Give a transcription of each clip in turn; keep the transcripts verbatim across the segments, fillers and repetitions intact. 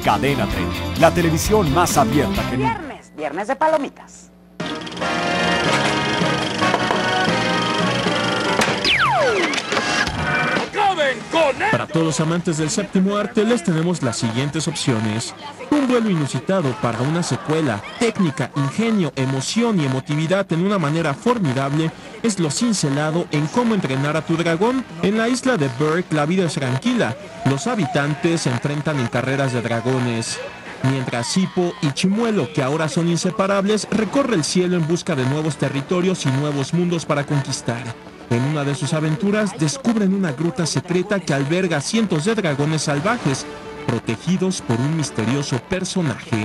Cadena treinta, la televisión más abierta que nunca. Viernes, viernes de palomitas. Para todos los amantes del séptimo arte les tenemos las siguientes opciones. Un vuelo inusitado para una secuela, técnica, ingenio, emoción y emotividad en una manera formidable es lo cincelado en Cómo entrenar a tu dragón. En la isla de Berk la vida es tranquila, los habitantes se enfrentan en carreras de dragones. Mientras Hippo y Chimuelo, que ahora son inseparables, recorre el cielo en busca de nuevos territorios y nuevos mundos para conquistar. En una de sus aventuras descubren una gruta secreta que alberga cientos de dragones salvajes, protegidos por un misterioso personaje.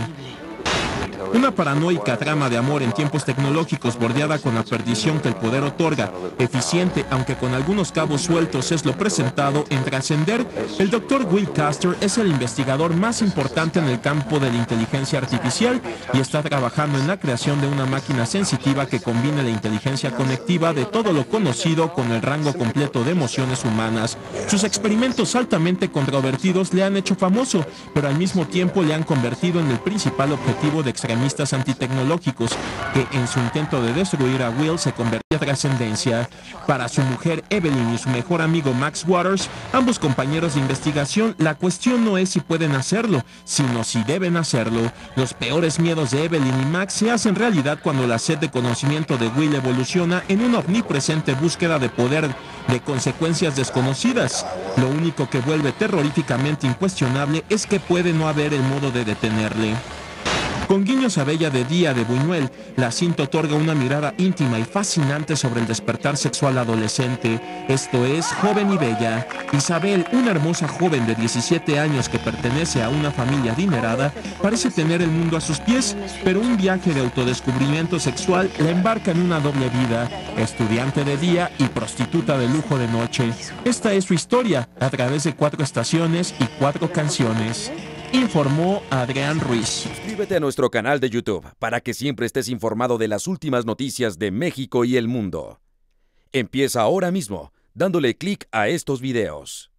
Una paranoica trama de amor en tiempos tecnológicos bordeada con la perdición que el poder otorga, eficiente aunque con algunos cabos sueltos es lo presentado en Trascender. El doctor Will Castor es el investigador más importante en el campo de la inteligencia artificial y está trabajando en la creación de una máquina sensitiva que combine la inteligencia conectiva de todo lo conocido con el rango completo de emociones humanas. Sus experimentos altamente controvertidos le han hecho famoso, pero al mismo tiempo le han convertido en el principal objetivo de extremistas antitecnológicos, que en su intento de destruir a Will se convertía en trascendencia. Para su mujer Evelyn y su mejor amigo Max Waters, ambos compañeros de investigación, la cuestión no es si pueden hacerlo, sino si deben hacerlo. Los peores miedos de Evelyn y Max se hacen realidad cuando la sed de conocimiento de Will evoluciona en una omnipresente búsqueda de poder de consecuencias desconocidas. Lo único que vuelve terroríficamente incuestionable es que puede no haber el modo de detenerle. Con guiños a Bella de Día de Buñuel, la cinta otorga una mirada íntima y fascinante sobre el despertar sexual adolescente. Esto es Joven y Bella. Isabel, una hermosa joven de diecisiete años que pertenece a una familia adinerada, parece tener el mundo a sus pies, pero un viaje de autodescubrimiento sexual la embarca en una doble vida, estudiante de día y prostituta de lujo de noche. Esta es su historia, a través de cuatro estaciones y cuatro canciones. Informó Adrián Ruiz. Suscríbete a nuestro canal de YouTube para que siempre estés informado de las últimas noticias de México y el mundo. Empieza ahora mismo, dándole clic a estos videos.